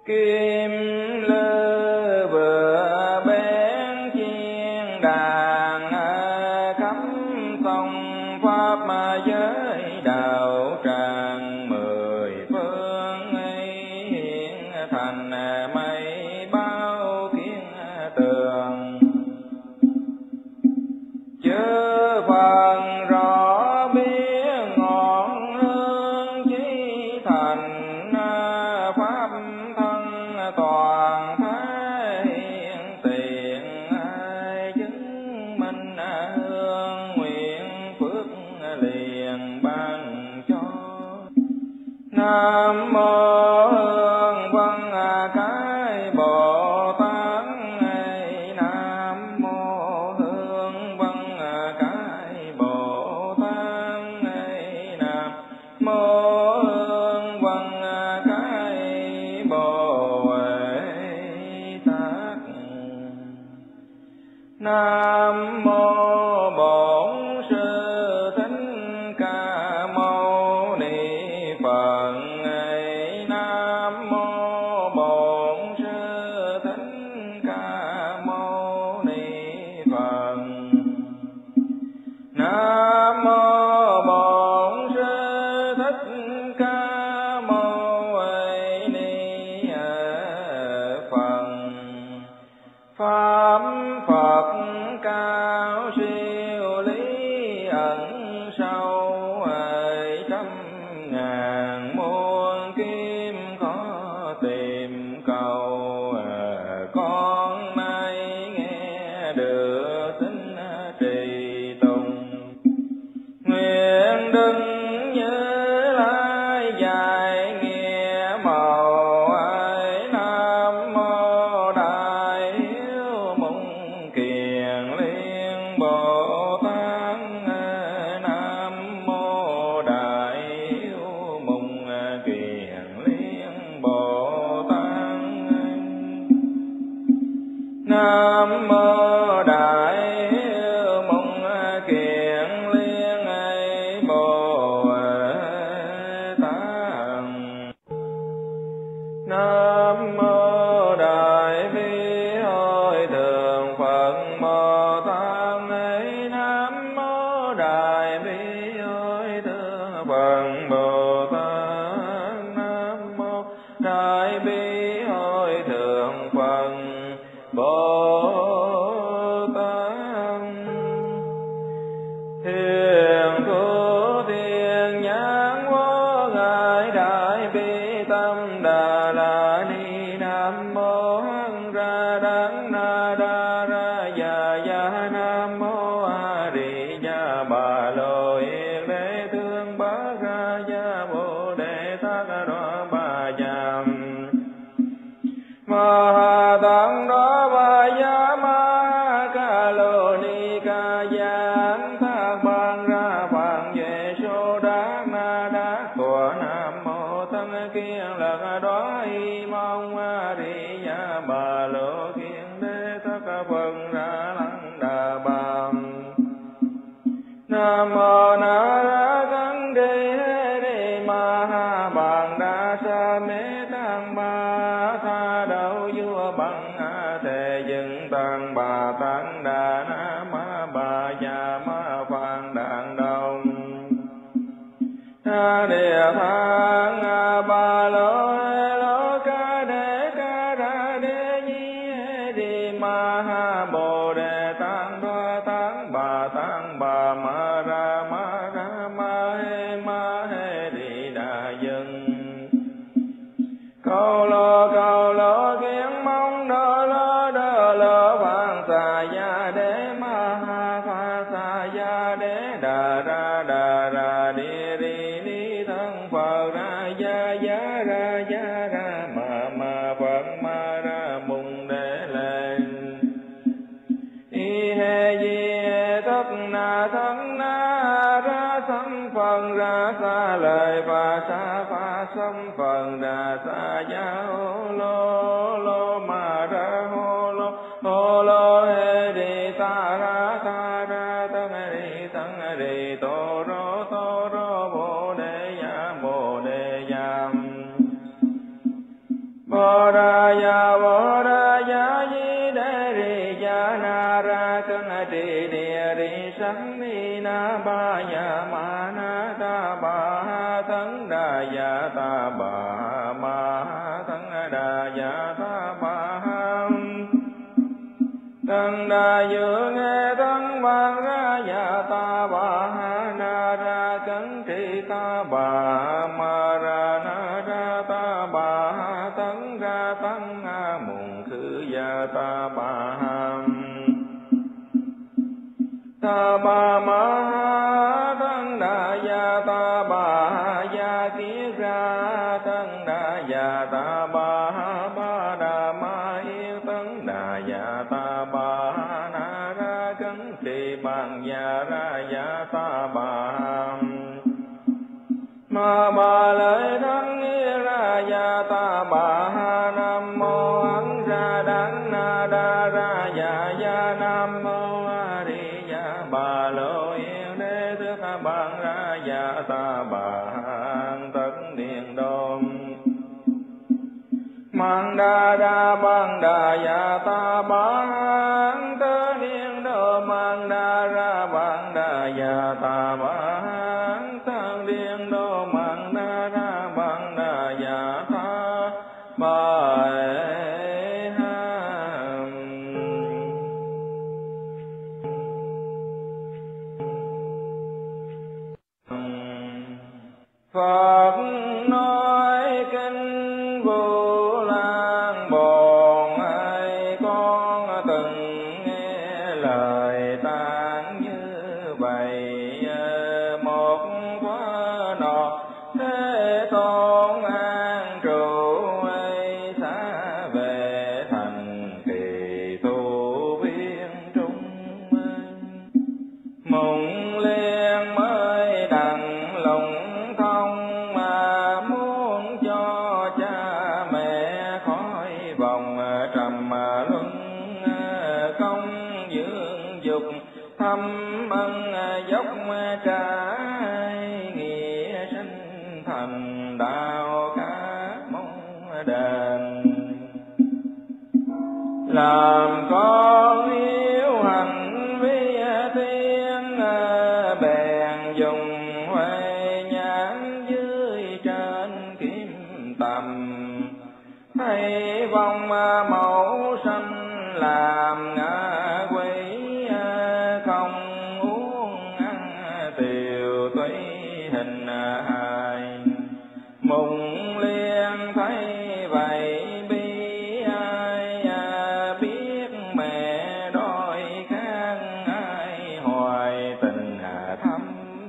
kim lư vừa bén chiên đàn khắp sông pháp giới đạo tràng mười phương hiện thành mây bao kiến tường chớ phần rõ biết ngọn hương chí thành pháp thân toàn thế hiện tiền ai chứng minh hương nguyện phước liền ban cho. Nam mô hương văn cái Bồ Tát. Nam mô hương văn cái Bồ Tát. Nam mô hương văn cái Bồ Tát. Nam mô Bổn Sư Thích Ca Mâu Ni Phật. Nam mô Bổn Sư Thích Ca Mâu Ni Phật. Nam mô Bổn Sư Thích Ca Mâu Ni Phật. Pháp Phật cao siêu lý ẩn sâu trăm ngàn muôn kim khó tìm cầu. Con nay nghe được tính trì tùng nguyện đừng như lai dạy nghĩa màu. Nam mô đại hiếu mong kiền liên Bồ Tát. Nam mô đại hiếu mong kiền liên Bồ Tát. Nam mô đại hiếu mong kiền liên Bồ Tát. Nam mô đại bi hội thượng Phật Bồ Tát. Nam mô đại bi hội thượng Phật Bồ Tát. Nam mô đại bi hội thượng Phật Bồ Tát. Thiền thủ thiền nhãn vô ngại đại bi tâm đà la ni. Nam mô hằng ra đắng na đa ra ya ya. Nam mô a di đà bà lô yên đế thương bá ra ya bồ đề tát đoan bà yam ma ha tạng đó bà ya ma ca lô ni ca giang thác ban ra phạn về số đát na đát của. Nam mô thân kiên lạc đó y mong a di đà bà lô kiên đế tát phật ra lăng đà bà. Nam mô na ra căng đề đề ma ha bàn đa sa mê tăng ba tha đạo vua bằng a thề dựng tăng bà tăng đà na ma bà già ma phạn đàn đông. A địa thang a ba lô lô ca ra đế nhi đi ma ha bồ đề tăng đoa tăng bà ma ra ma he đi đà dân. Câu lô kiến mong đô lô phạn xà ya đế ma ha pha xà ya đế đà ra đi ni thân Phật ra ya ra ma Phật ma ra mùng đế lên. Y he di thất na thân na ra sanh Phật ra xa lời và xa pha sanh Phật ra xa ya lô ma ra hô lô he đi ta ra tân đi tô rô bồ đề ya bồ đề ya bồ đề sắc ni na ba ya ma na ta ba tấn đà ya ta ba ma tấn đà ya ta ba tấn đà dự nghe tấn ban ra ya ta ba na ra cấn tri ta ba ma ra na ra ta ba tấn ra tấn mùng khứ ya ta ba ta ba ma tấn đà ya ta ba ya kiết ra tấn đà ya ta ba ba đà ma yên tấn đà ya ta ba na ra cấn trì bằng ya ra ya ta ba ma ba lợi thắng nghĩa ra ya ta ba nam mô ấn ra đắng na đa ra ya nam mô a di đà bà lô yên đế thức ban ra ya ta ba tất điện đôm mang đa đa ban đà ya ta ba tớ điện đô mang đa ra ban đà ya ta ba tất điện đô mang đa ra ban đà ya ta ba Phật nói kinh Vô Lan Bồn ai con từng nghe lời tán như vậy một khóa nọ thế tôn an trụ ấy xa về thành kỳ tu viên trung mộng liên mới đặng lòng thông mà muốn cho cha mẹ khỏi vòng trầm luân công dưỡng dục thâm ân dốc trái nghĩa sinh thành đạo cả mong đền làm con hiếu hành vi tiên bèn dùng huệ nhãn dưới trên kiếm tầm thấy vong mẫu sanh làm ngã quỷ không uống ăn tiều tùy hình hài mùng liên thấy vậy bi ai biết mẹ đôi khác ai hoài tình thâm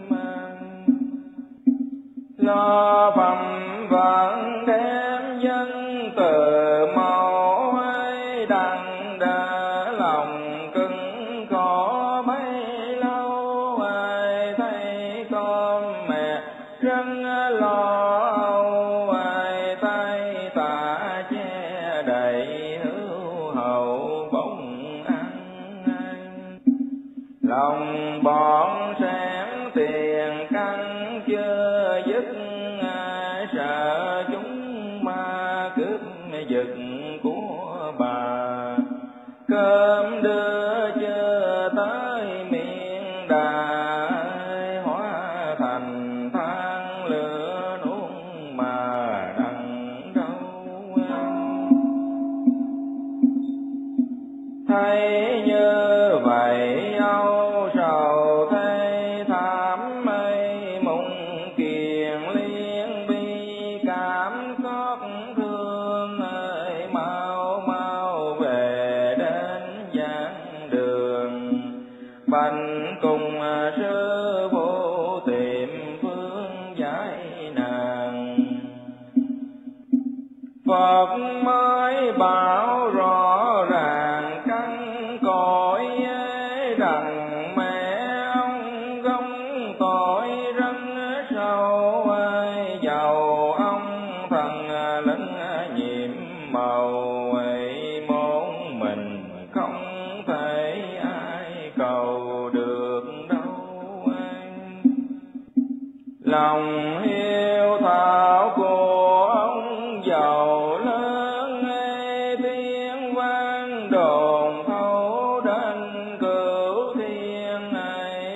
lo phẩm vẫn đem dân từ mẫu ấy đặng đỡ lòng cứng khó bấy lâu ai thấy con mẹ rất lo âu ai tay tả che đầy hữu hậu bỗng ăn lòng bọn sáng tiền căn chưa dứt sợ chúng ma cướp giật của bà cơm đưa chưa tới miệng đà hóa thành than lửa nuốt mà đặng đâu thấy như vậy âu sầu thấy thảm mây mùng kiền liên bi cảm xót thương ơi mau mau về đến giảng đường bành cùng sư phụ tìm phương giải nạn Phật mới bảo rõ ràng căn cõi rằng mẹ ông gông tội rất sâu giàu ông thần linh nhiệm màu ấy môn mình không thể ai cầu được đâu lòng hiếu thảo của ông giàu lớn tiếng vang đồn thấu đến cửu thiên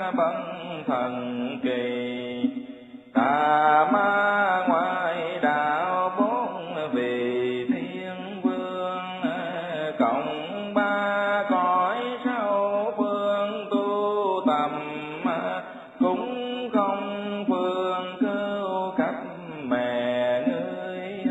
bấn thần kỳ. Tà ma ngoại đạo bốn vị thiên vương, cộng ba cõi sáu phương tu tầm, cũng không phương cứu cấp mẹ ngươi.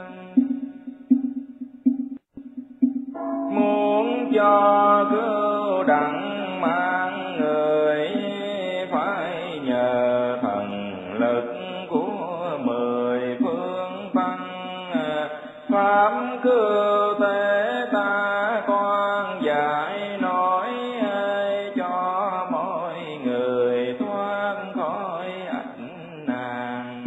Muốn cho cứu đặng mang người, phải nhờ thần lực của mười phương tăng. Pháp cứu thế ta con dạy nói, cho mọi người thoát khỏi ách nạn.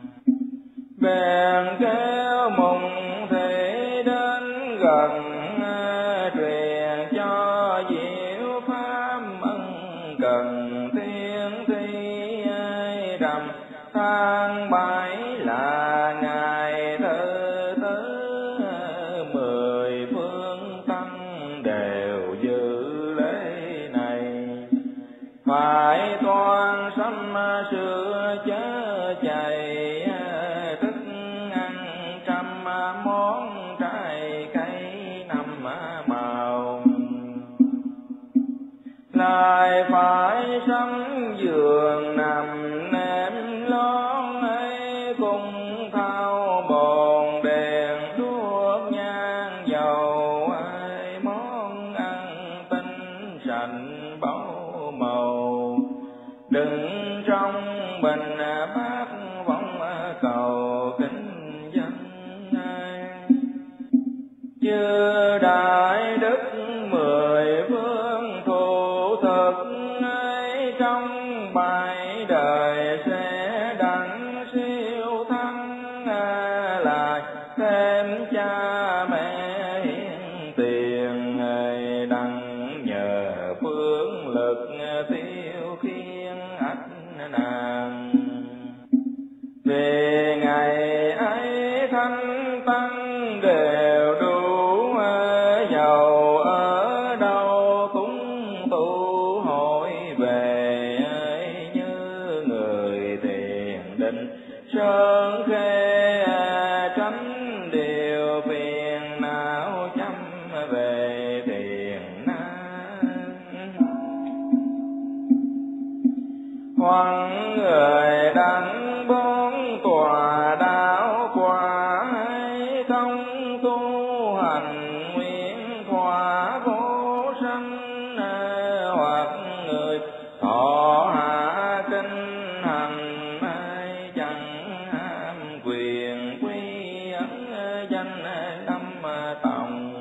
Bèn kéo mùng thị đến gần, truyền cho diệu pháp ân cần thiên thi. Rằm tháng 7 là ngày thứ tư, mười phương tăng đều dự lễ này. Phải toan sắm sữa chớ chày, thức ăn trăm món trái cây năm màu. Lại phải sắm giường nằm nệm lót ấy, cùng thao bồn đèn đuốc nhang dầu ấy. Món ăn tinh sạch báu màu, đừng trong bình bát vọng cầu kính dân. Chư đại đức mười phương thủ thực ấy, trong bảy đời sẽ đặng siêu thắng. Lại thêm cha mẹ hiến tiền, đặng nhờ phương lực tiêu khiên ách nạn. Về ngày ấy thánh tăng đều đủ, giàu ở đâu cũng tụ hội về. Như người thiền định sơn khê, tránh điều phiền não chăm về thiền nan. Hoặc người đặng bốn tòa đạo quả, không tu hành nguyện khỏa vô sanh. Hoặc người thọ hạ kinh hành, chẳng ham quyền quy ấn danh đâm tòng.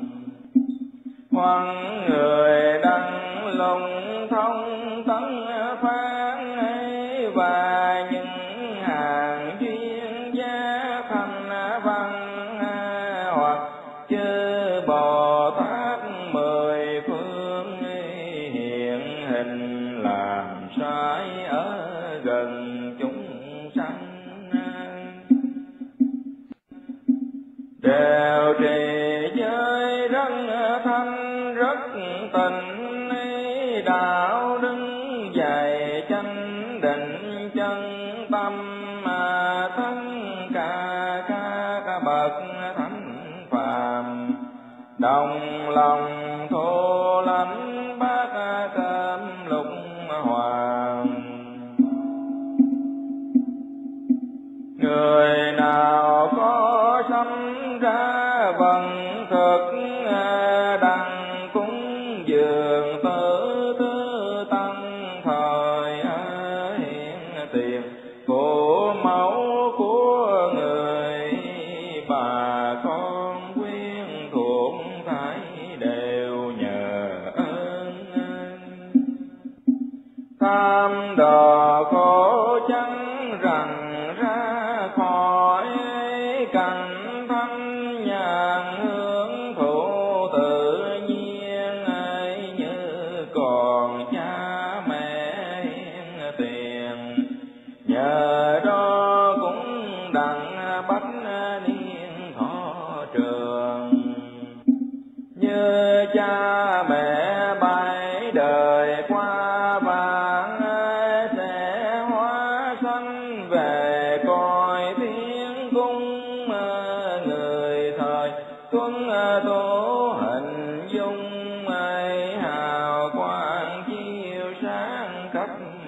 Hoặc người đặng lùng thông tấn phán, và những hàng chuyên gia thành văn. Hoặc chư Bồ Tát mười phương, hiện hình làm sai ở gần chúng sanh. Đều trì giới rất thanh rất tịnh, đạo đứng dày chánh định chân tâm. Tất cả các bậc thánh phàm, đồng lòng thô lãnh bát cơm lục hoàng. Người nào có sanh ra vận thực, đặng cúng dường tử thứ tăng thời. Hiện tiền của mẫu của người, bà con quyến thuộc thái đều nhờ ơn. Tham đò khổ chẳng rằng ra khỏi, cảnh thanh nhàn hưởng thụ tự nhiên. Như còn cha mẹ hiến tiền, nhờ đó cũng đặng bách niên thọ trường. Như cha mẹ bảy đời qua và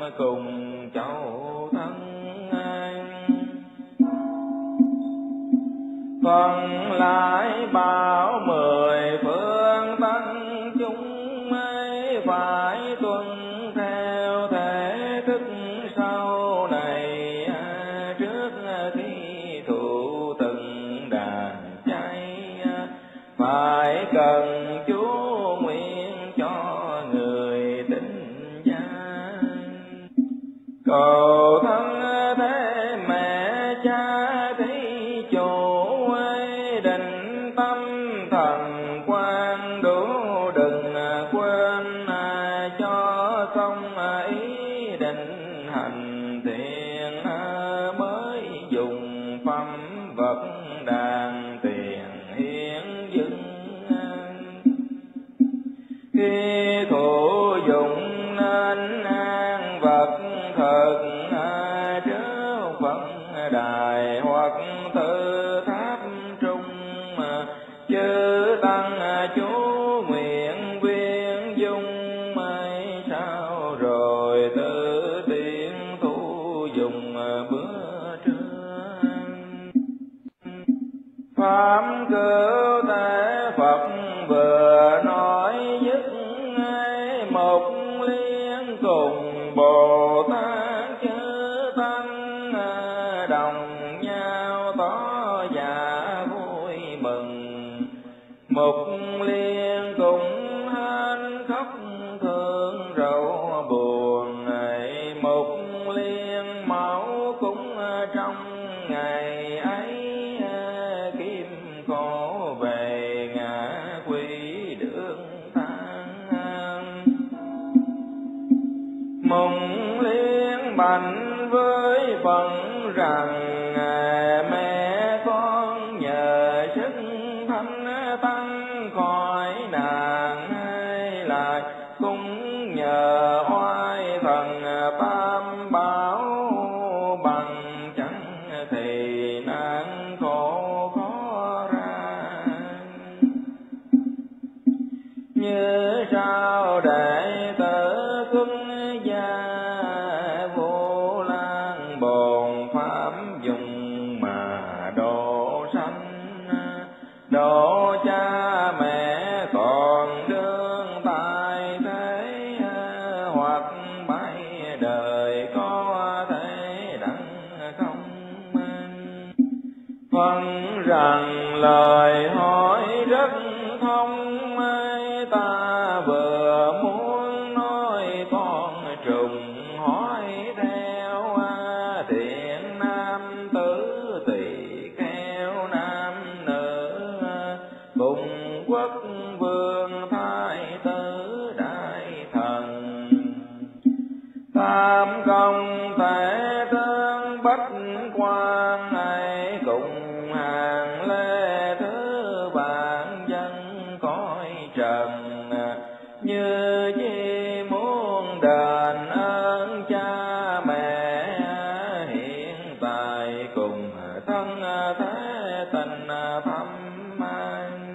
cùng châu thân. Phần lại bảo 10 phương tân chúng ấy phải tuân theo thể thức sau này, trước khi thụ từng đàn chay phải cần Chúa nguyện cho người tín danh. Cầu thân thế mẹ cha thí chủ ấy, định tâm thần quan đủ đừng quên, cho xong ý định hành thiện mới dùng phẩm vật đàn tiền hiến dâng. Khi thụ dụng nên an vật thật trước Phật đài hoặc tự tháp trung, chư tăng chú nguyện viên dung mấy sao rồi tự tiện thụ dùng bữa trưa. Pháp cứu thế Phật vừa nói dứt, một liên cùng Bồ Tát chư tăng đồng nhau tỏ vẻ vui mừng. Một liên cùng hên khóc thương rầu buồn, một liên máu cũng trong ngày ấy kim khổ về ngã quỷ đường than. Mùng liên bạch với Phật rằng mẹ con nhờ sức thánh tăng khỏi nạn, lại cũng nhờ oai thần tam bảo bằng chẳng thì nạn khổ khó ra. Như sao đệ tử cưng gia Vô Lan bồn pháp dùng mà độ sanh, độ cha mẹ còn đương tại thế, hoặc bay đời có thể đặng không. Phân rằng lời hỏi rất thông, ta vừa muốn nói con trùng hỏi theo, thiện nam tử tỳ kheo nam nữ, cùng quốc vương thái tử đại thần. Tam công thể tướng bách quan ấy, cùng hàng lê thứ vạn dân cõi trần. Như chi muốn đền ơn cha mẹ, hiện tại cùng thân thế tình thâm an.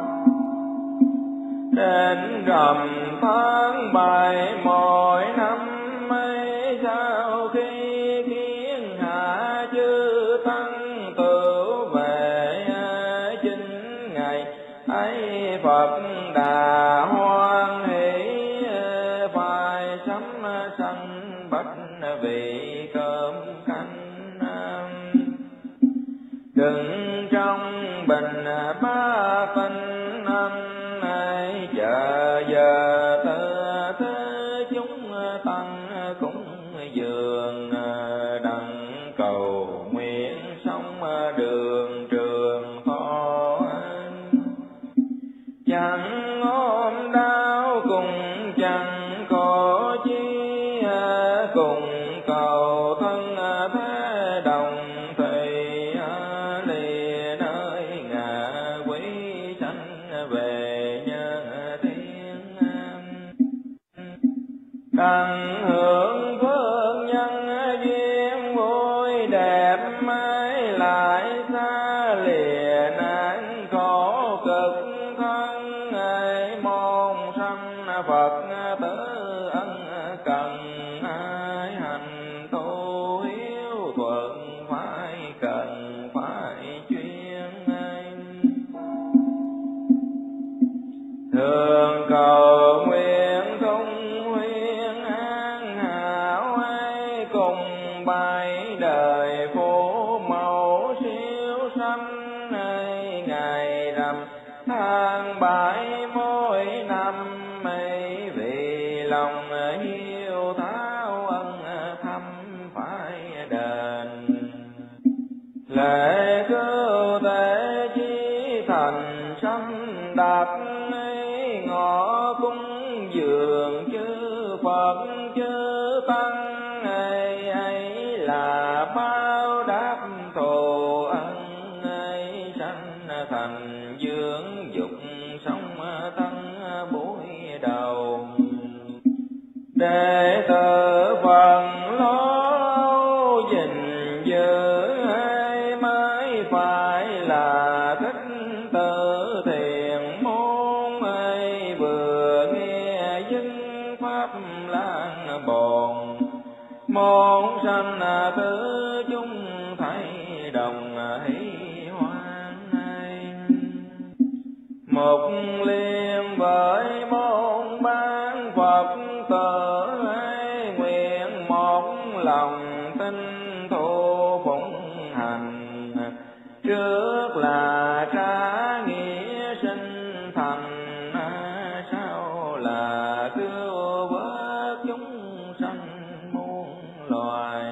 Đến rằm tháng 7 mỗi năm ấy, sau khi kiến hạ chư tăng tửu về 9 ngày ấy, Phật Đà hoan hỷ phải sắm sanh bách vị cơm canh. Đừng trong bình ba tinh anh ấy, chờ giờ tự thế chúng tăng cũng dường đặng cầu nguyện sống đường trường thọ. Chẳng ôm đau cùng chẳng có chi, cùng cầu thân thế đồng thì lìa nơi ngạ quỷ sanh về nhân thiên. Đặng hưởng phước nhân duyên vui đẹp mãi, lại xa lìa nạn khổ cực thân ấy, môn sanh Phật tử ân cần lòng hiếu thảo ân thâm phải đền. Lễ cứu tế chí thành sấm đặt ngõ cung dường chư Phật chư tăng ấy là bao đáp thù ân sanh thành dưỡng dục sống tân buổi đầu. Đệ tử phần lo gìn giữ mới phải là thích tự thiện môn vừa nghe dân pháp lan bồn môn sanh tứ chúng thấy đồng hỷ hoan. Một liên với môn ban Phật tử nguyện một lòng tin thu phụng hành, trước là trả nghĩa sinh thành, sau là cứu vớt chúng sanh muôn loài.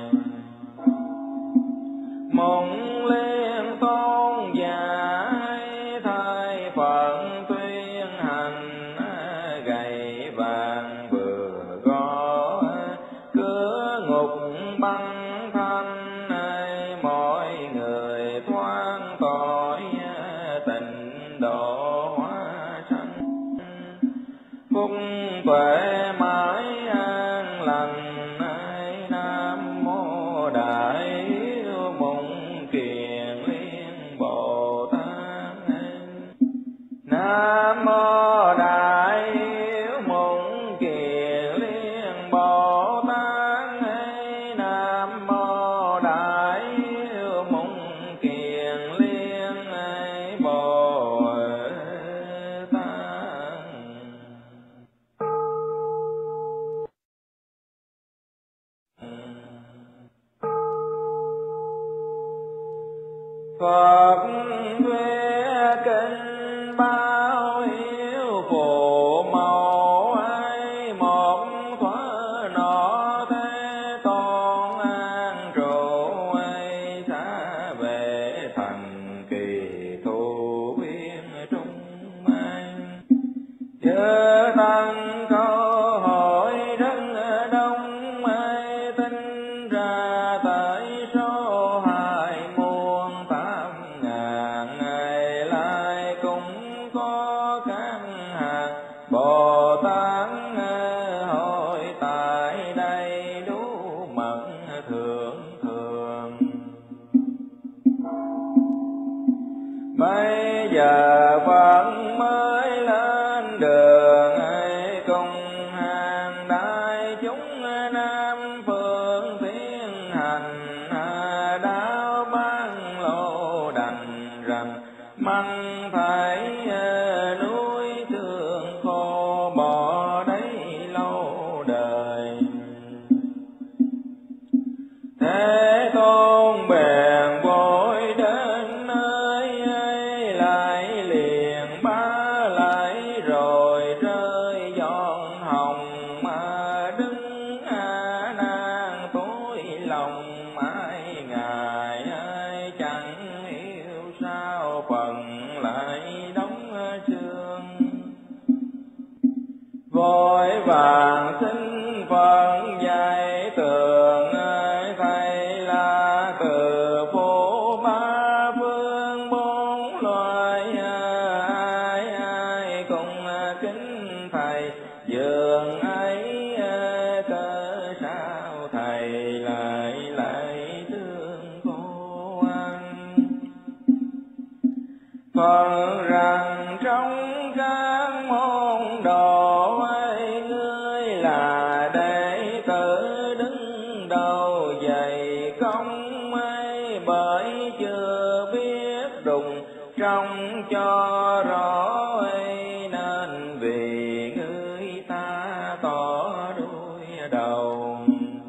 Mộng liên tôn giả thay phận tuyên hành, gầy vàng vừa có cửa ngục băng thanh, mọi người thoáng tội tình độ hóa sanh. Phúc tuệ mãi an lành, Nam mô Đại Hiếu Mộng Kiền Liên Bồ Tát. Nam mô Đại Hiếu Mộng Kiền Liên Bồ Tát. Nam mô Đại Hiếu Mộng Kiền Liên Bồ Tát. Phật thuyết kinh bao hiếu phù mẫu ấy, một thuở nọ thế tôn an trụ ấy, xa về thành kỳ thu viên trung an. Chư tăng câu hỏi rất đông ấy, tính ra tới số 20.000 ngày lại cũng có các hàng Bồ Tát hội tại đây đủ mật thượng thường. Bây giờ Phật mới lên đường cùng hàng đại chúng Nam phương tiến hành, đạo ban lộ đành rằng măng phải núi thương khô bỏ đấy lâu đời. Thế tôn bèn vội đến nơi ấy, lại liền bá lại rồi rơi giòn hồng, mà đứng nan tối lòng ai ngài ai chẳng hiểu sao phần lại đóng xương. Vội vàng xin Phật dạy tường thầy là từ phố ba phương bốn loài, ai ai cùng kính thầy dường ấy, cớ sao thầy lại thương cô ăn. Phật rằng trong các môn đồ ấy, ngươi là đệ tử đứng đầu dày công ấy, bởi chưa biết đùng trong cho rõ ấy, nên vì ngươi ta tỏ đuôi đầu.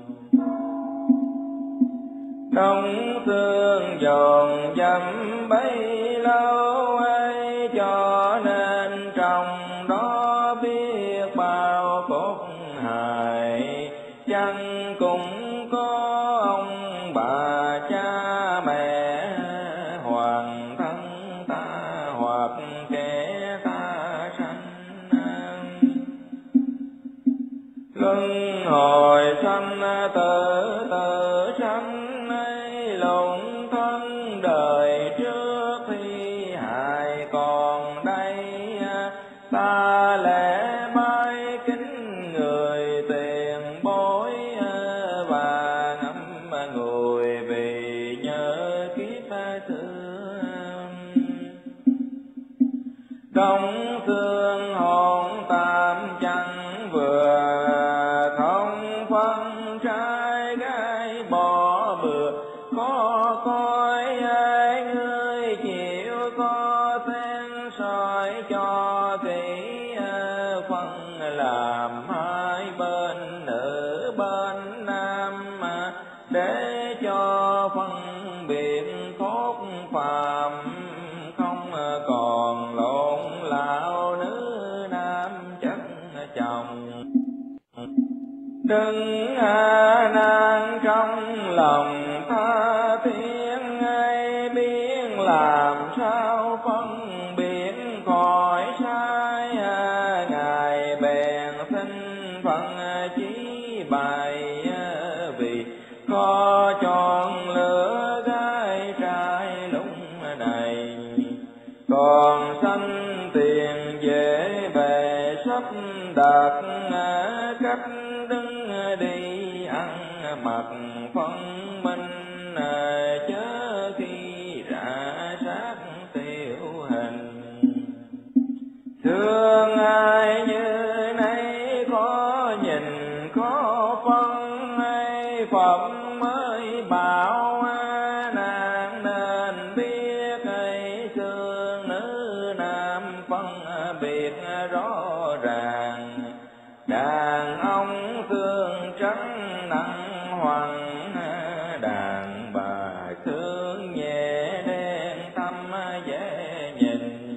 Đông thương dồn dăm bấy lâu ấy, cho nên trong đó biết bao cốt hài, chẳng cũng có ông bà cha mẹ, hoàng thân ta hoặc kẻ ta sanh. Luân hồi sanh tử tử sanh ấy, lụng thân đời trước thi hại còn đây. Ta lẽ bái kính người tiền bối, và ngắm người vì nhớ kiếp xưa. Trong xương hồn tam chẳng vừa, không phân trai gái bỏ bừa. Khó coi ai ngươi chịu có sen soi cho kỹ, phân làm hai bên nữ bên nam, để cho phân biệt khốt phàm, không còn lộn lão nữ nam chân chồng. Đừng nan trong lòng tha thiết ngay, biết làm sao phân biệt khỏi sai. Ngài bèn xin phận chí bày, vì có chọn lựa gái trai lúc này. Còn sanh tiền dễ bề sắp đặt, cách đứng đi ăn mặc phân minh, chớ khi rã sát tiêu hình. Thương ai như nay có nhìn có phân, hay phẩm mới bảo nàng nên biết. Hay xương nữ nam phân biệt rõ ràng, đàn ông thương trắng nặng hoàng, đàn bà thương nhẹ đen tâm dễ nhìn.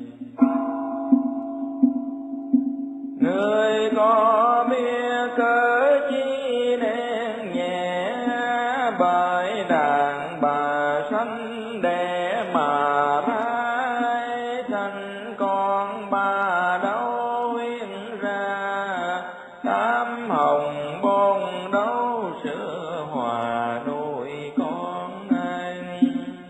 Người có biết cớ chi đen nhẹ, bởi đàn bà sanh đẻ mà ra, sanh con bà đâu huyên ra. Tám hồng bôn đấu sữa hòa nuôi con anh,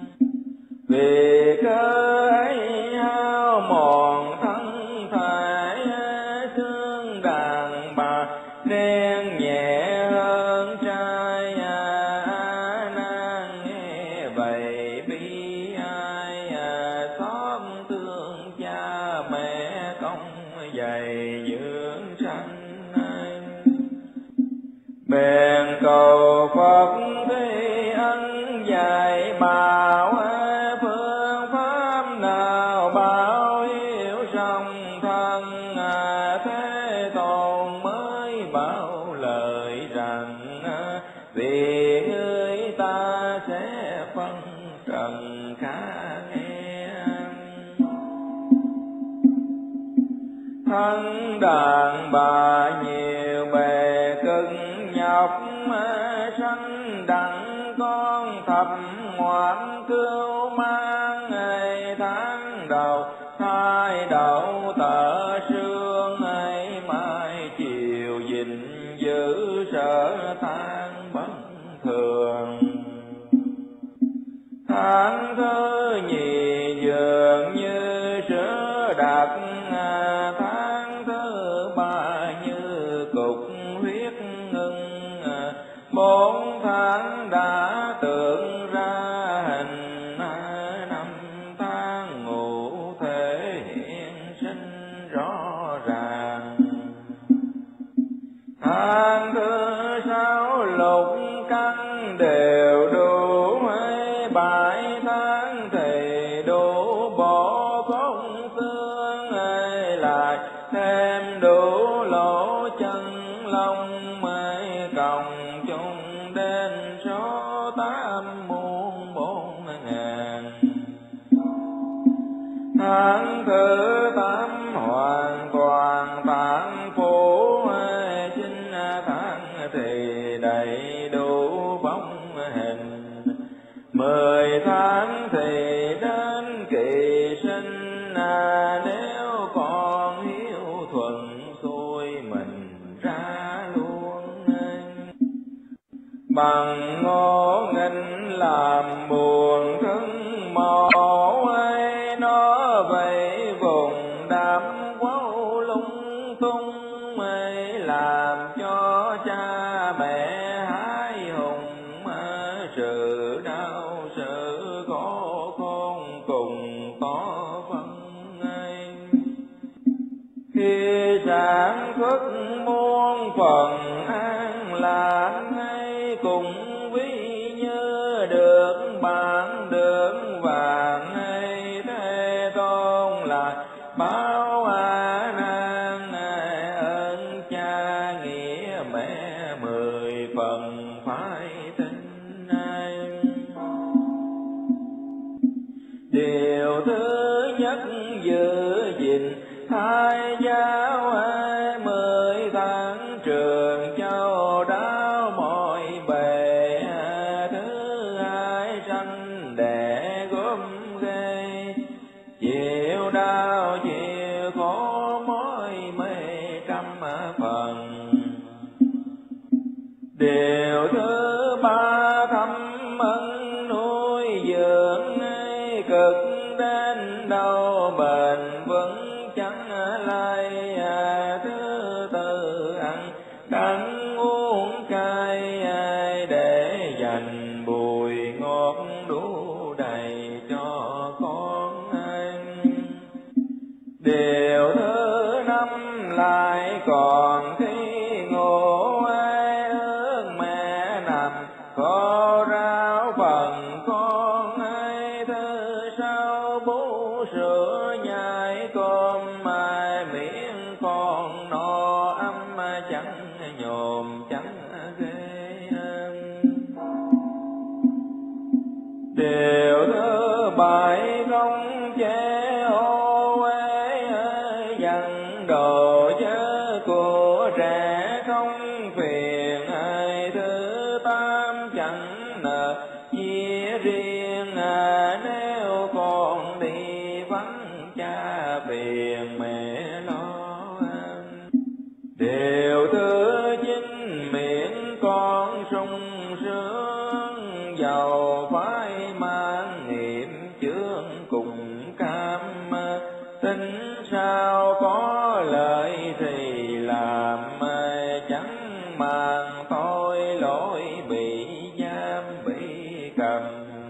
vì cớ ấy hao mòn thân thể. Xương đàn bà đen nhẹ hơn trai, nàng nghe vậy bi ai. Xót thương cha mẹ công dày dưỡng sanh, bèn cầu Phật Thế Ân dạy bảo. Phương pháp nào báo hiếu song thân, Thế Tôn mới bảo lời rằng, vì người ta sẽ phân trần khá nghe. Thân đàn bà nhiều bề cực nhọc, sanh đặng con thập ngoan cưu mang. Tháng đầu thai đậu tợ sương, mai chiều gìn giữ sở than bất thường. Tháng thứ nhì dường như sữa đặc, tháng thứ ba như cục huyết ngưng. 4 tháng đã tưởng ra hình, 5 tháng ngủ thể hiện sinh rõ ràng. Tháng thứ 6 lục căn đều đủ, 7 tháng thì đủ bộ không xương, lại thêm đủ lỗ chân lông, cộng chung đến số 8.400.000. Tháng thứ 8 hoàn toàn tạng phủ, thì đầy đủ phong hình. 10 tháng thì đến kỳ sinh, nếu con hiếu thuận xuôi mình ra luôn. Bằng ngô nghinh làm buồn thân mộ ấy, nó vậy vùng đám quấu lung tung ấy, làm cho cha mẹ hái hùng. Sự đau sự khổ con cùng có phân ấy. Khi sản xuất muôn phần an lạc hay, cùng ví như được bản được vàng hay, thế tôn là báo nan ơn cha nghĩa mẹ 10 phần phải tin. Điều thứ nhất giữ gìn thai giáo 10 tháng trường châu đáo mọi bề. Thứ hai sanh đẻ gốm ghê, chịu đau chịu khổ mỏi mê trăm phần. Điều thứ ba thăm ân nuôi dưỡng, cực đến đâu bền vững chẳng lay. Thứ tư ăn đắng uống cay, để dành bùi ngọt đủ đầy cho con ăn. Điều thứ năm lại còn thi ngộ, ước mẹ nằm khô ráo phần con ấy. Thứ sáu bú sữa nhai cơm, miệng con no ấm chẳng nhồm chẳng ghê. Điều thứ bảy không chế ô dặn đồ chớ của trẻ không phiền. Thứ tám chẳng nợ chia riêng, nếu con đi vắng cha phiền mẹ lo. Điều thứ chín miệng con sung sướng, giàu phải mang niệm chướng cùng cam. Tính sao có lợi thì làm, chẳng màng tội lỗi bị giam bị cầm.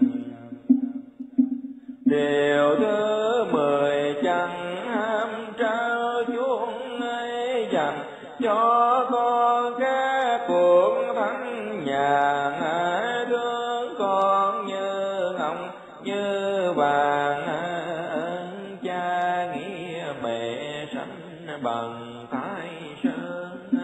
Điều thứ 10 chẳng ham trao chuông ấy, dành cho con các cuộc thánh nhàn. Thương con như ngọc như vàng, ơn cha nghĩa mẹ sanh bằng thái sơn.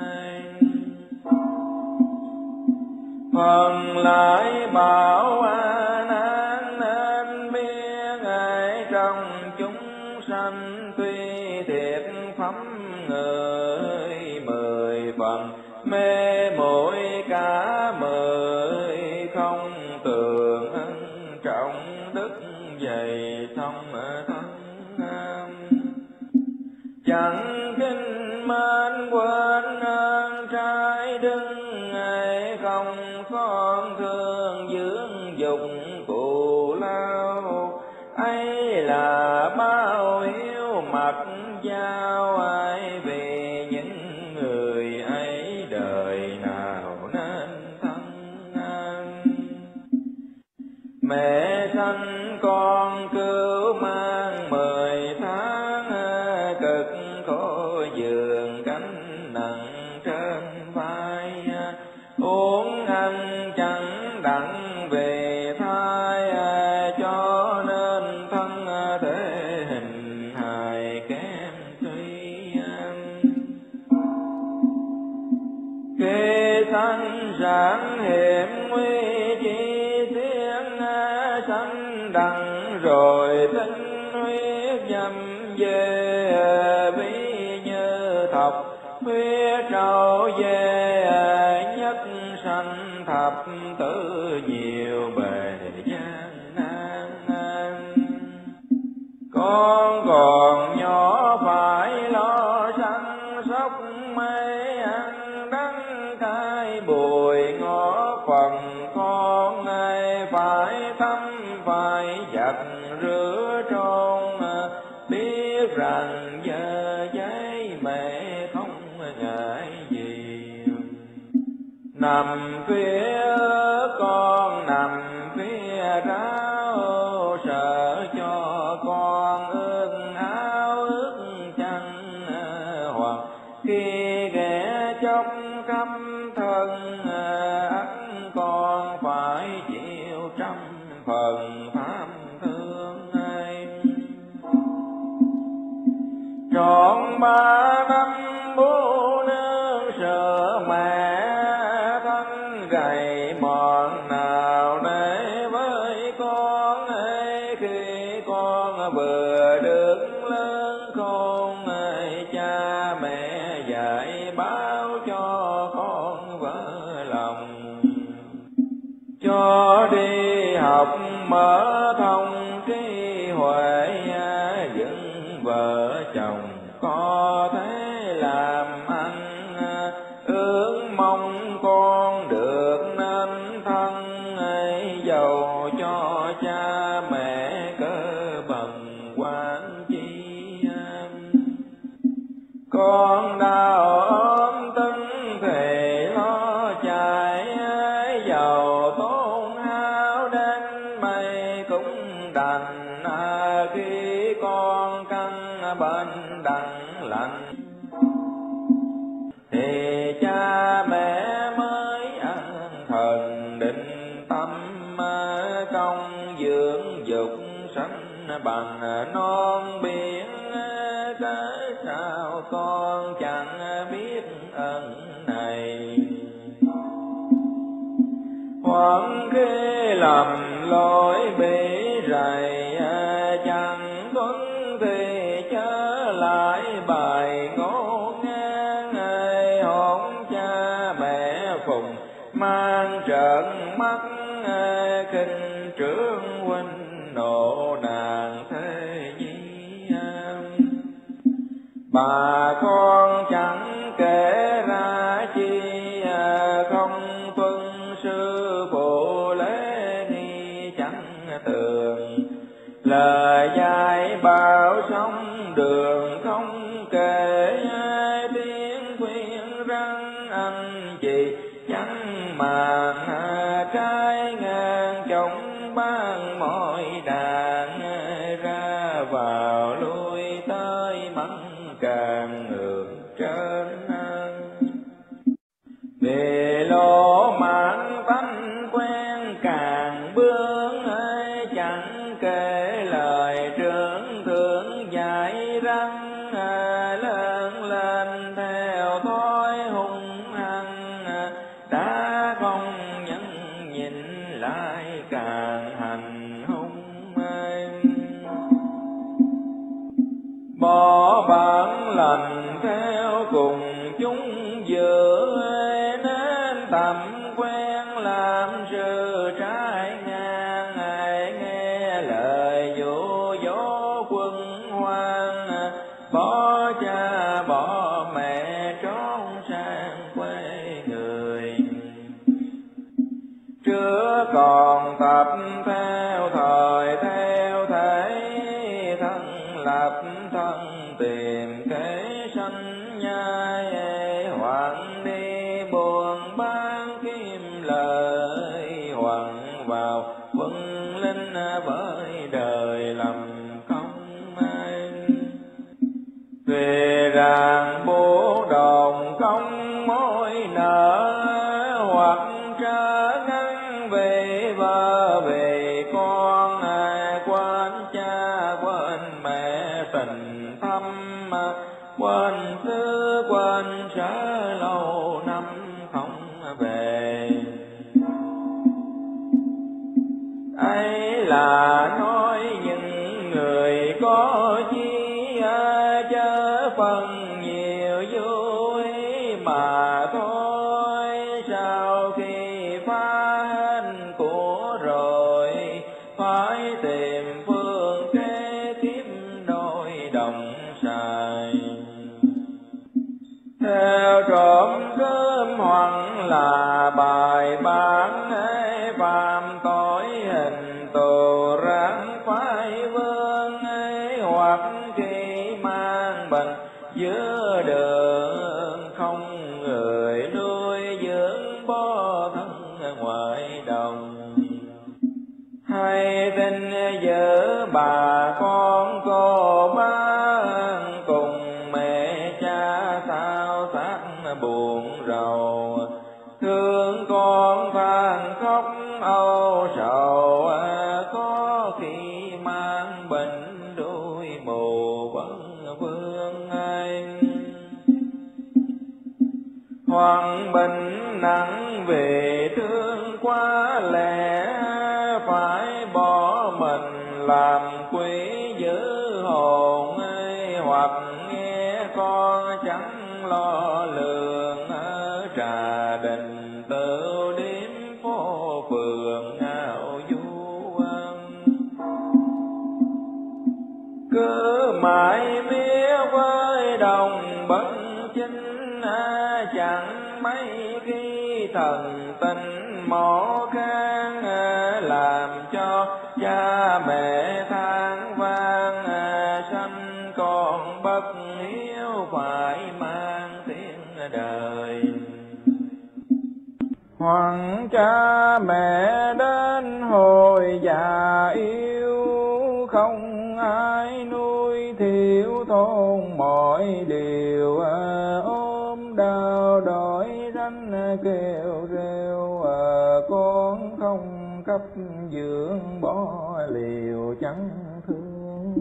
Phần lại bảo nan nên biết trong chúng sanh, tuy thiệt phẩm người 10 phần mê muội cả 10, không tường ân trọng đức dày thông thân. Chẳng kinh mến quên ơn trai đứng, không con thương dưỡng dục cù lao. Ấy là bao hiếu mặt giao, ai vì những người ấy đời nào nên thân. Mẹ sanh con cứu mang 10 tháng, cực khổ giường cánh nặng trên vai. Uống ăn chẳng đặng về thai, cho nên thân thể hình hài kém suy. Kế sanh giảng hiểm nguy chi tiếng, sanh đặng rồi tinh huyết dâm dê. Ví như thọc huyết trâu dê, nhất thập tử nhiều bề gian nan. Con còn nhỏ phải lo săn sóc mê ăn đắng cay bùi ngõ phần, con ai phải tắm phải giặt rửa tròn, biết rằng giờ giấy mẹ không ngại gì. Nằm phía con nằm phía ráo, sợ cho con ướt áo ướt chân, hoặc khi ghé chốc khắp thân, ắt con phải chịu trăm phần tham thương ai. Trọn 3 năm bố nương sợ mẹ, thân gầy mòn nào để với con ấy. Khi con vừa được lớn khôn, cha mẹ dạy báo cho con vỡ lòng. Cho đi học mở thông trí huệ, dựng vợ chồng có thể làm ăn. Ước mong con được nên thân, giàu cho cha mẹ cơ bằng quan chi. Con đau ốm tưng thì lo chạy, giàu tốn hao đến mây cũng đành. Khi con căn bệnh đặng lành, thì cha mẹ mới an thần định tâm. Công dưỡng dục sanh bằng non biển, cớ sao con chẳng biết ơn này. Hoặc khi lầm lỗi bị rầy, chẳng tuân thì chớ lại bài ngôn ngang. Hôn cha mẹ phùng mang trợn mắt, khinh trưởng huynh nộ nàng thế nhi. Bà con chẳng kể ra chi, không tuân sư phụ lễ nghi chẳng tường. Lời dạy bảo sống đường không kể, tiếng khuyên răng anh chị chẳng màng. Trái ngang chổng ban mọi đàn, ra vào lui tới mắng càng ngược trên. Vì lỗ mãn tánh quen càng bướng, chẳng kể lời trưởng thượng dạy răng. Lớn lên theo thói hung hăng, đã không nhẫn nhịn lại càng hành hung. Bỏ bản lành theo cùng chúng giữa, nên tầm quen làm sự trái ngang. Nghe lời dụ dỗ quân hoang, bỏ cha bỏ mẹ trốn sang quê người. Trước còn tập theo thời theo thể, thân lập thân tìm kế sanh nhai. Hoặc đi buồn bán kim lợi, hoặc vào quân linh bởi đời lầm không ai. Về rằng bố đồn không mối nợ, hoặc trở ngăn về vợ về con. Quên cha quên mẹ tình thâm, quên xứ quên sở lâu năm không về. Ấy là nói những người có chi, chớ phần nhiều vui mà thôi. Sau khi phá hoặc là bài bán phạm tội hình tù ráng phải vương hoặc khi mang bệnh giữa đường không người nuôi dưỡng bó thân ngoài đồng. Hay tin giữ bà con cô bác cùng mẹ cha sao xác buồn rầu, thương con than khóc âu sầu, có khi mang bệnh đôi mù vẫn vương anh. Hoặc bệnh nặng về thương quá lẽ, phải bỏ mình làm quỷ giữ hồn, hoặc nghe con chẳng lo lường, trà đình tự điếm phố phường ngạo du. Cứ mãi mía với đồng bất chính, chẳng mấy khi thần tình mỏ khang, làm cho cha mẹ than vang, sanh con bất hiếu phải mang tiếng đời. Hoặc cha mẹ đến hồi già yếu, không ai nuôi thiếu thốn mọi điều, ốm đau đói rắn kêu rêu, con không cấp dưỡng bỏ liều chẳng thương.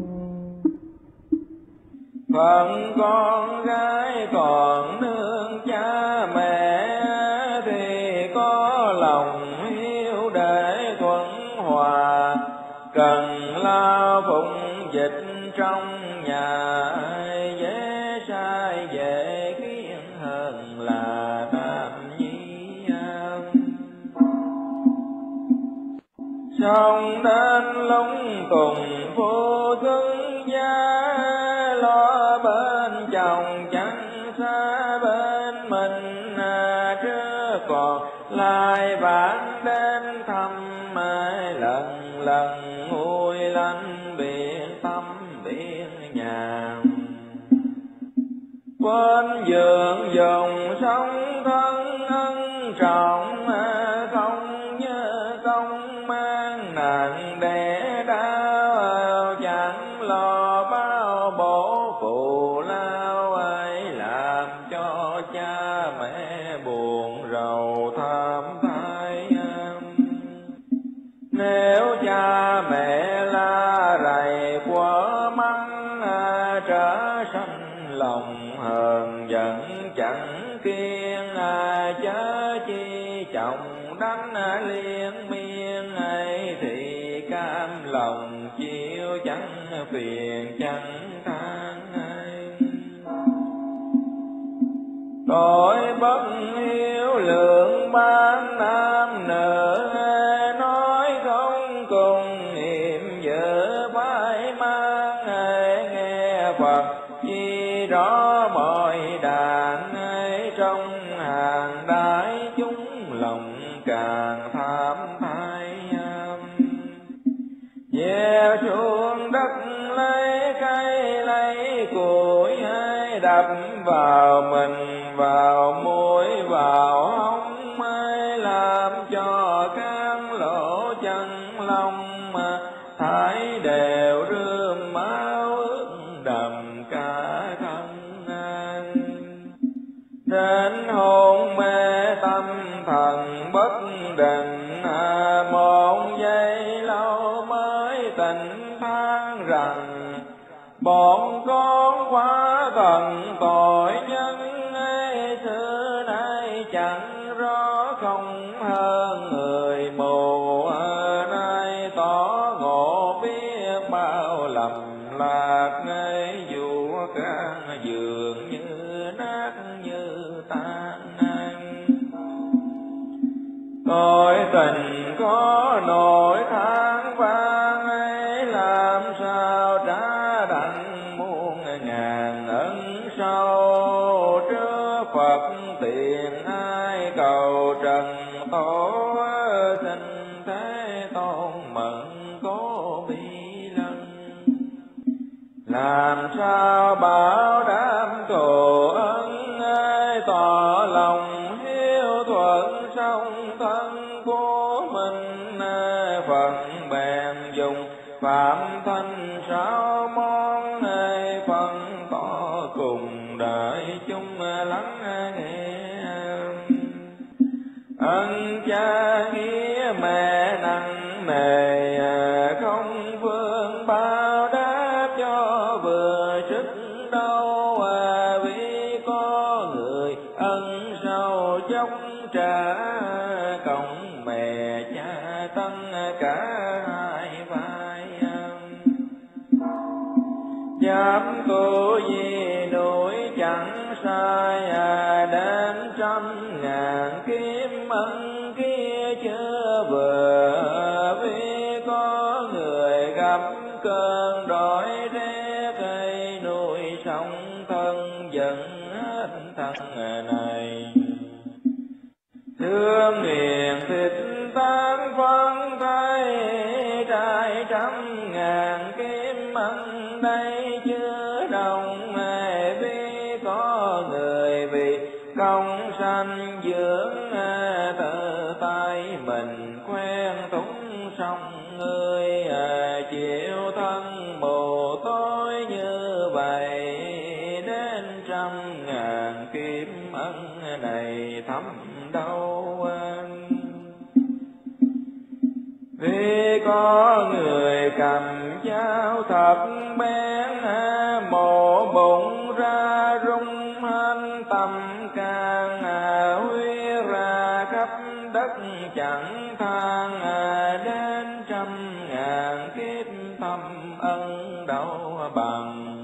Phận con gái còn nương cha mẹ, thì có lòng hiếu để thuận hòa, cần lao phụng dịch trong nhà, dễ sai dễ khiến hơn là nam nhi. Xong đến lúc cùng phu thương gia, lo bên chồng chẳng xa bên mình, trước còn lại vãn đến thăm, lần lần nguôi lanh biển tâm biển nhà. Quên dưỡng dùng sống thân ân trọng, không nhớ công mang nặng đẻ đau, chẳng lo bao bổ phụ lao, làm cho cha mẹ buồn rầu thảm thai. Nếu cha mẹ la rầy quá mắng, trở sanh lòng hờn giận chẳng kiên, chớ chi chồng đánh liên miên, thì cam lòng chịu chẳng phiền chẳng than. Tội bất hiếu lượng ban nam nữ, nói không cùng niệm vợ phải mang, nghe Phật chi rõ mọi đàn, trong hàng đại chúng lòng càng tham thai. Gieo xuống đất lấy cây lấy củi, đập vào mình vào mũi vào hông, làm cho các lỗ chân lông thải đều rơm máu ướt đầm cả thân. Đến hôn mê tâm thần bất định, một giây lâu mới tỉnh than rằng bọn con quá cần tội nhân, xưa nay chẳng rõ không hơn người mù, nay tỏ ngộ biết bao lầm lạc, dù can dường như nát như tan. Tội tình có nỗi than vang, làm sao trả đặng muôn ngàn ân sâu, trước Phật tiền ai cầu trần tổ, xin Thế Tôn mừng Cố Bi Lân. Làm sao bảo đáp thù ân, tỏ lòng hiếu thuận song thân của mình. Phật bèn dùng phạm thanh 6 món, phân tỏ cùng đại chúng lắng nghe. Ân cha nghĩa mẹ nặng nề, không phương bao đáp cho vừa sức đâu. Vì có người ân sâu chốc trả, cộng mẹ cha tân cả hai vai. Dám tu gì núi chẳng sai, đến 100.000 kiếm ân kia chưa vừa. Vì có người gặp cơn đói rét, nuôi sống thân dần hết thân này. Thương nghiền thịt tan phân thay, trai 100.000 kiếm ân đây chưa đồng. Vì có người vì công sanh dưỡng, tự tay mình quen túng xong người. Chịu thân mù tối như vậy, đến 100.000 kiếm ân này thấm đâu. Vì có người cầm dao thật bén, mổ bụng ra rung hên tâm can. Huy ra khắp đất chẳng than, đến 100.000 kiếp thâm ân đâu bằng.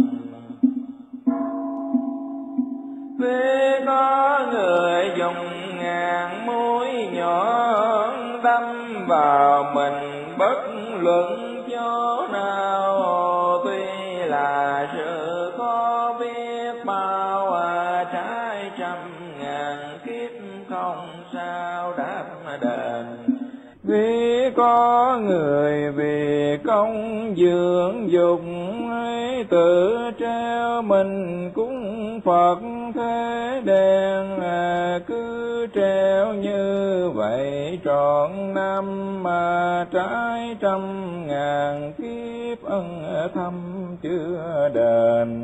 Vì có người dùng ngàn mũi nhọn, đâm vào mình bất luận chỗ nào. Tuy là sự có biết bao, trái 100.000 kiếp không sao đáp đền. Vì có người vì công dưỡng dục, tự treo mình cúng Phật thế đen. Cứ treo như vậy trọn năm, trái 100.000 kiếp ân thâm chưa đền.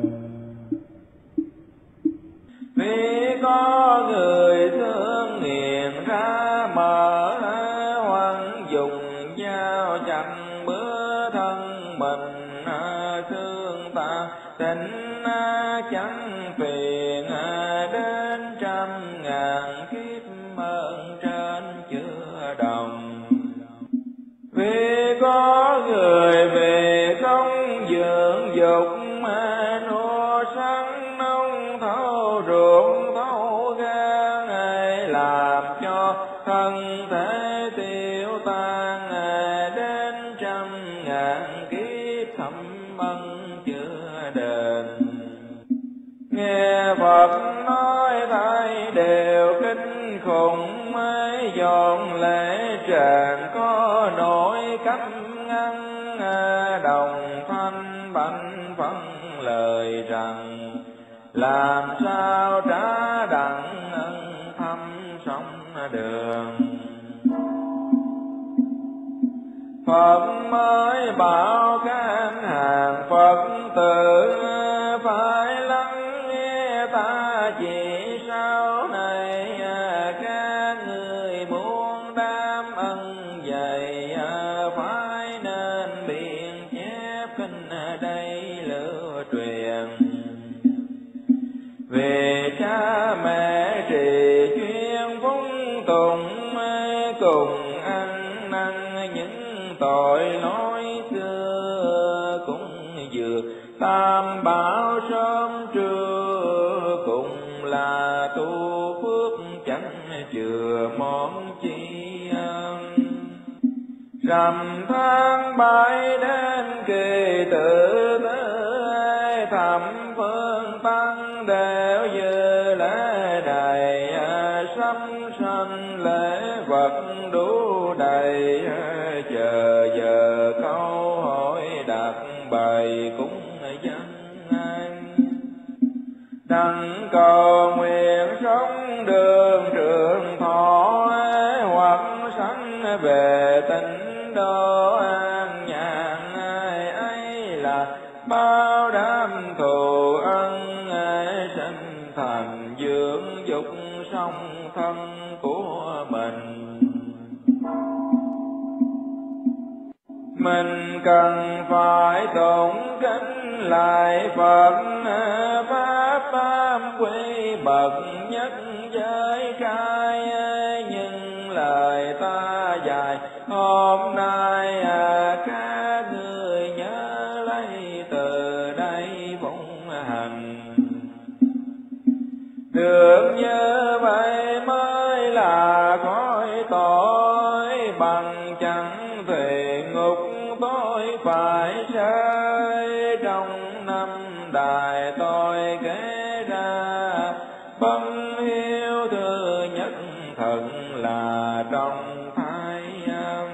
Vì có người thương nghiền ra mở, hoang dùng dao chặt bữa thân mình. Thương ta tình chẳng phiền, đến 100.000 kiếp ơn trên chưa đồng. Vì có người về không dưỡng dục, nua sắn nông thâu ruộng thâu gan. Làm cho thân thể tiêu tan, đến 100.000 kiếp thâm ân chưa đền. Nghe Phật nói thay đều kinh khủng, dọn lễ tràn có nỗi cấm ngăn. Đồng thanh bảnh phân lời rằng, làm sao trả đặng ân thâm sông đường. Phật mới bảo các hàng Phật tử, phải lắng nghe ta chỉ sau này. Các người muốn đám ân dày, phải nên biện chép kinh đây lưu truyền. Về cha mẹ trì chuyên phúng tùng, cùng ăn năn những tội lỗi xưa. Cũng vượt tam bảo sớm trưa, cùng là tu phước chẳng chừa món chi. Rằm tháng 7 đến kỳ tự tế, thẩm phương tăng đều dự lễ đầy. Sắm sanh lễ vật đủ đầy, chờ giờ câu hỏi đặt bài cúng dân an. Đặng cầu nguyện sống đường trường thọ, hoặc sanh về tịnh độ an nhàn. Ấy là bao đám thù ân, sinh thành dưỡng dục song thân của mình. Mình cần phải tụng kính lại Phật, pháp tam quy bậc nhất giới trai. Nhưng lời ta dạy hôm nay, các người nhớ lấy từ đây phụng hành. Được như vậy mới là cõi tội, bằng chẳng thể ngục tôi phải rơi. Trong năm đại tôi kể ra, bấm hiếu thứ nhất thật là trong thai âm.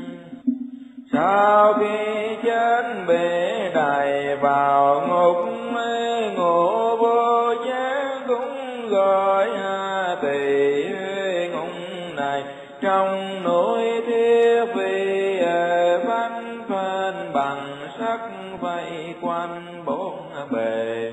Sau khi chết bị đày vào ngục, ngủ vô giác cũng gọi tỳ ngục này. Trong núi Thiết Phi vánh phân bằng sắc vây quanh bốn bề.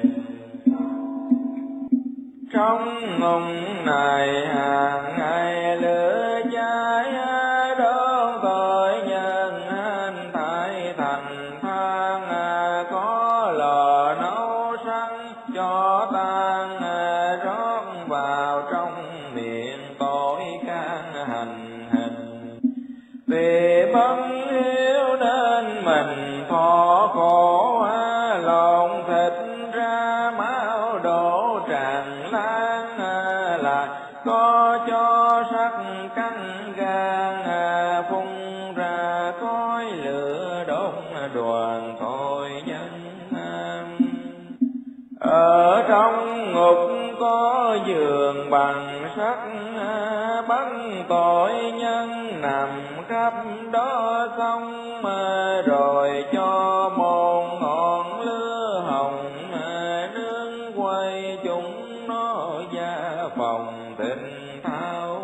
Trong ngục này hàng ngày lửa cháy, đốt tội nhân hành thải thành than. Có lò nấu sẵn cho tan, rót vào trong miệng tội can hành hình. Vì bấm hiếu nên mình thọ khổ, lộn thịt ra máu đổ tràn lan. Là có cho sắc cắn gan, phun ra khói lửa đốt đoàn tội nhân. Ở trong ngục có giường bằng sắt, bắt tội nhân nằm khắp đó xong. Rồi cho một ngọn lửa hồng, nướng quay chúng nó ra phòng thịnh thao.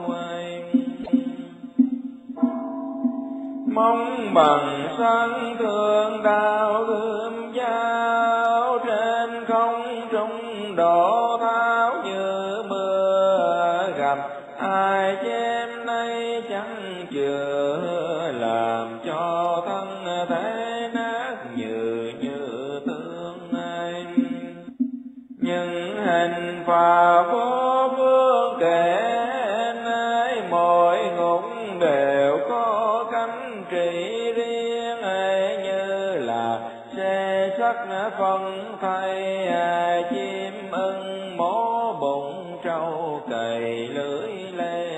Mong bằng sân thương đau gươm dao, trên không trung đổ tháo như mưa. Gặp ai chém nay chẳng chừa, làm cho thân thể nát như tương anh. Nhưng hình phạt vô phương kể, mỗi ngục đều có cánh trị riêng. Như là xe sắt phân thay, chim ưng mổ bụng trâu cày lưỡi le.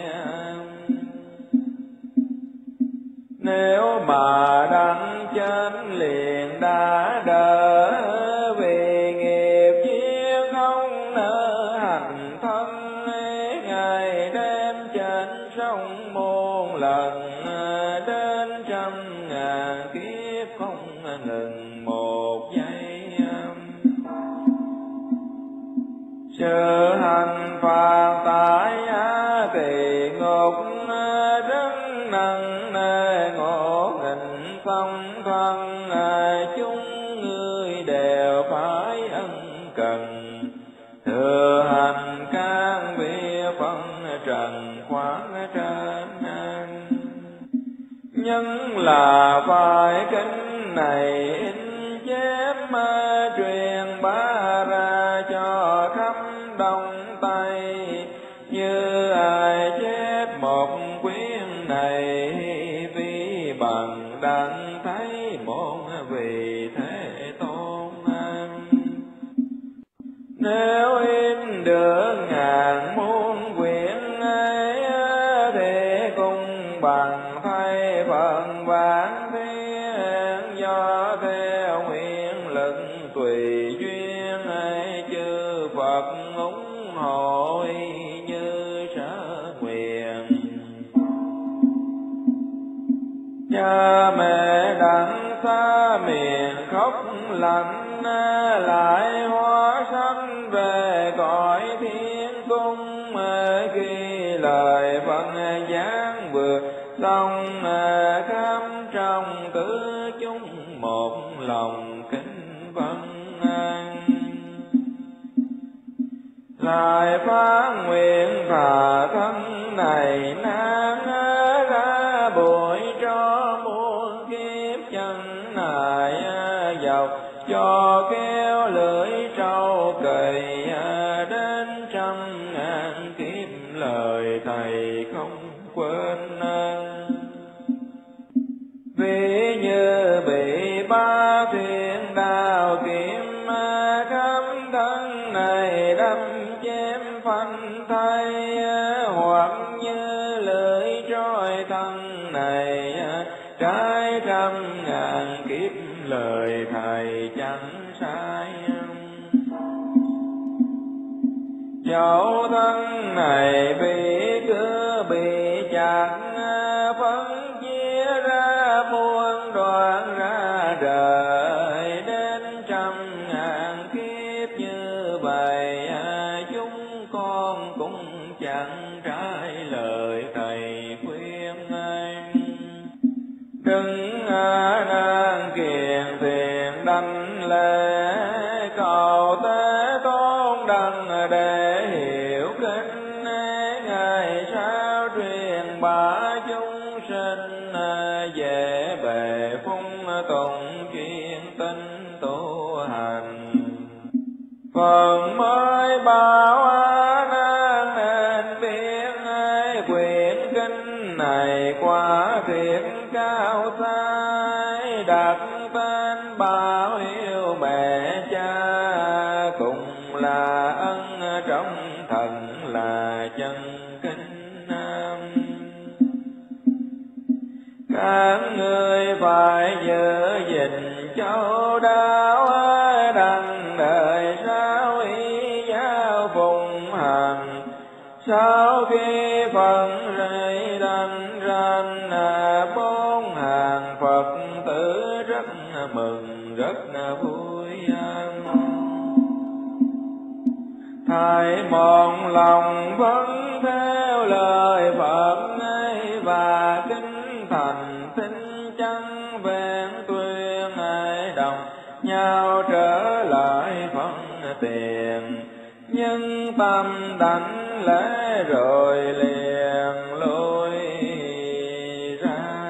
Nếu mà đặng chết liền đã đỡ, vì nghiệp chiếc không nỡ hành thân. Ngày đêm trên sông muôn lần, đến trăm ngàn kiếp không ngừng một giây. Sự hành phạt tại tỳ ngục rất nặng nề, ngộ nghịch phong thân. Chúng người đều phải ân cần, thừa hành các việc phân trần khoáng trên. Nhưng là phải kinh này in chép, truyền bá ra cho khắp Đông Tây. Như ai chép một quyển này, vì bằng đặng thấy một vị Thế Tôn. Nếu in được ngàn muôn quyển ấy, thì cùng bằng thay phần vạn thiên. Do theo nguyện lực tùy duyên, chư Phật ủng hộ như sở nguyện. Cha mẹ đặng xa miền khóc lạnh, lại hóa sanh về cõi thiên cung. Khi lời Phật giảng vượt sông khắp trong tứ chúng, một lòng kính vân an. Lại phát nguyện thà thân này nan, ra bụi cho muôn kiếp chân này dọc, cho kéo lưỡi trâu cày đến trăm ngàn kiếp, lời thầy không quên. Ví như bị ba thuyền đào kiếm, khắp thân này đâm chém phanh thay, hoặc như lưỡi trói thân này trái trăm ngàn kiếp, lời thầy chẳng sai. Dẫu thân này bị cứ bị chặt, phân chia ra muôn đoạn ra đời, đến trăm ngàn kiếp như vậy, chúng con cũng chẳng trái lời thầy khuyên. Đừng nan kiền thiền đảnh lễ, cầu Thế Tôn đặng để hiểu kinh, ngày sau truyền bá chúng sinh, về bề phung tùng chuyên tinh tu hành. Phần mới bảo nan nên biết, quyển kinh này quá thiệt cao thái, đặt tên bảo yêu mẹ cha, cùng là ân trong thần là chân kính nam. Các ngươi phải giữ gìn châu đáo, đặng đời sao ý giáo phụng hành. Sau khi phận rơi đành ranh, bốn hàng Phật tử rất mừng rất vui. Thầy một lòng vẫn theo lời Phật, và kính thành tinh chân vẹn tuyên, đồng nhau trở lại phân tiền. Nhưng tâm đảnh lễ rồi liền lui ra.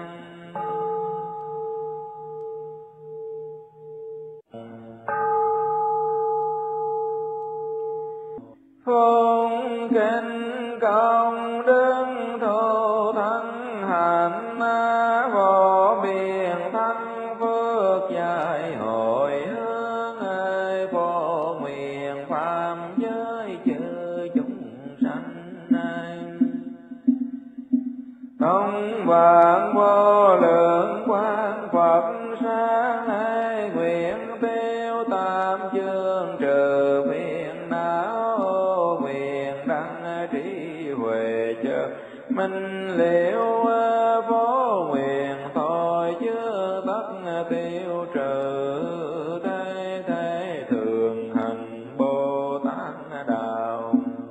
Phụng kinh công đức thù thân hạnh, vô biên thanh phước dài hồi hướng, phổ nguyện phạm giới chư chúng sanh. Thông vạn vô lượng quang Phật sáng, nguyện tiêu tam chương trừ phiền não, nguyện đăng trí huệ chợt minh liễu, vô nguyện thôi chứa tất tiêu trừ, thế thế thường hành Bồ Tát đạo.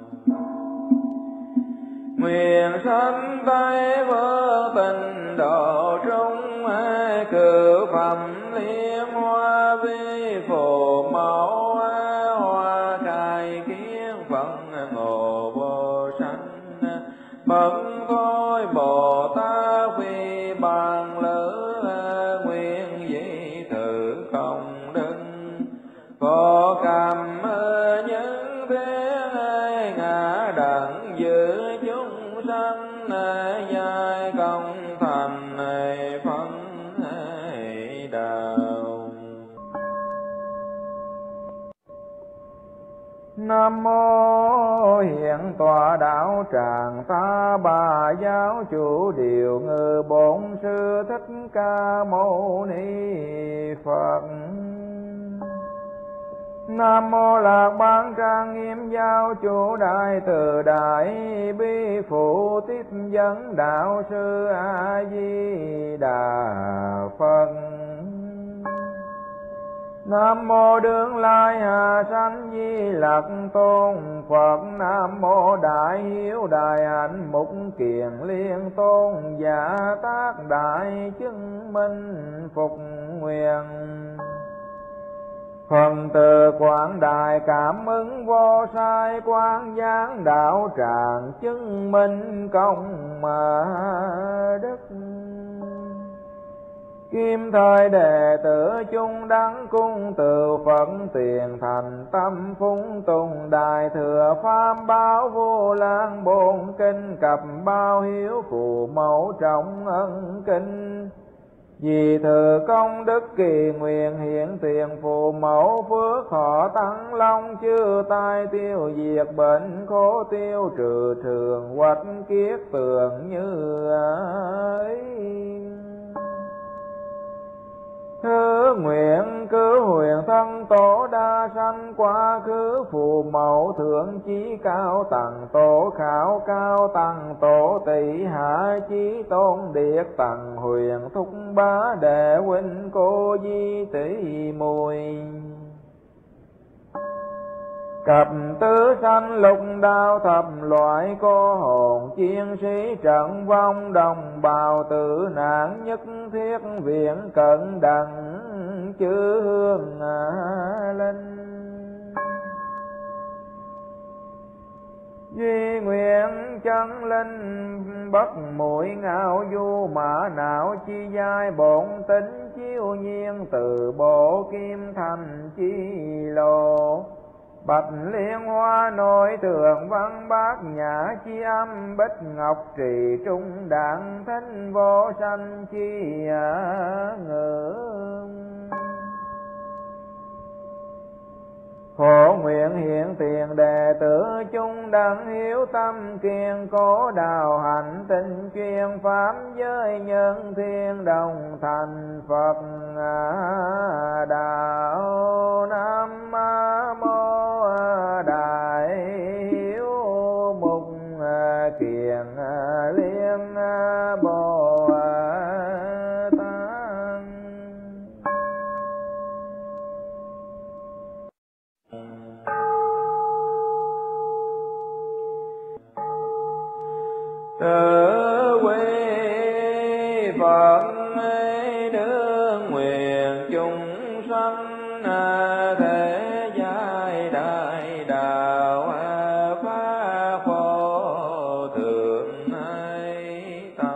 Nguyện sanh Tây vô tình độ trung, cử phẩm liên hoa vi phù mẫu, hoa khai kiến Phật ngộ vô sanh. Bậc thôi Bồ Tát vì bàn lữ, nguyện dị thử không đức, có cảm những thế ngã đặng giữ chúng sanh, giai công thành phân đạo. Nam mô hiện tọa đạo tràng Ta Bà giáo chủ điều ngự bổn sư Thích Ca Mâu Ni Phật. Nam mô Lạc Ban Trang Nghiêm Giáo Chủ Đại Từ Đại Bi Phụ Tiếp Dẫn Đạo Sư A Di Đà Phật. Nam mô Đương Lai Hà Sanh Di Lặc Tôn Phật. Nam mô Đại Hiếu Đại Hạnh Mục Kiền Liên Tôn Giả Tác Đại Chứng Minh Phục Nguyện. Phần từ quảng đại cảm ứng vô sai quang giáng đạo tràng chứng minh công mà đức. Kim thời đệ tử chung đăng cung từ Phật tiền thành tâm phúng tùng đại thừa pháp báo vô lan bổn kinh cập bao hiếu phụ mẫu trọng ân kinh. Vì thừa công đức kỳ nguyện hiện tiền phụ mẫu phước họ tăng long chư tai tiêu diệt bệnh khổ tiêu trừ thường quách kiết tường như ấy. Thứ nguyện cứu huyền thân tổ đa sanh quá khứ phù mẫu thượng chí cao tầng tổ khảo cao tầng tổ tỷ hạ chí tôn điệt tầng huyền thúc bá đệ huynh cô di tỷ mùi. Cập tứ sanh lục đạo thập loại cô hồn chiến sĩ trận vong đồng bào tử nạn nhất thiết viện cận đặng chư hương linh. Duy nguyện chân linh bất muội ngạo du mã não chi giai bổn tính chiêu nhiên từ bộ kim thành chi lô. Bạch liên hoa nội tượng văn bát nhã chi âm bích ngọc trì trung đẳng thính vô sanh chi ngưỡng. Khổ nguyện hiện tiền đệ tử chung đẳng hiếu tâm kiên cố đạo hạnh tinh chuyên pháp với nhân thiên đồng thành Phật đạo. Nam mô Đại Hiếu Mục Kiền Liên Bồ Tát. Tự quy Phật đương nguyện chúng sanh thế giai đại đạo phá khổ thượng ấy tâm.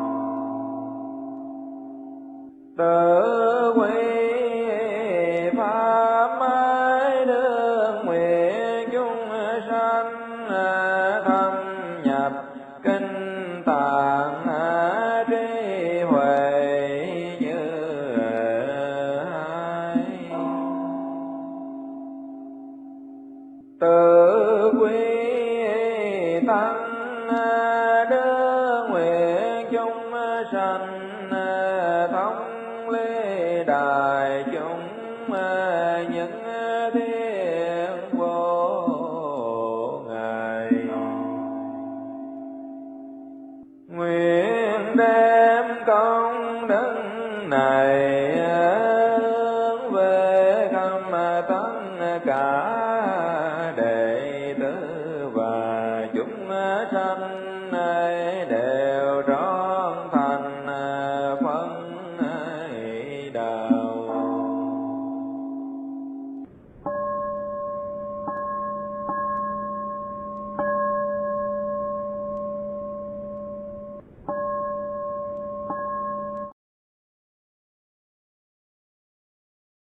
Tự quy pháp đương nguyện chúng sanh thâm nhập kinh tạng trí huệ như ai. Tự quy tăng đương nguyện chúng sanh thống lý đại chúng những thiên vô ngài. Nguyện đem công đức này hướng về khắp tất cả đệ tử và chúng sanh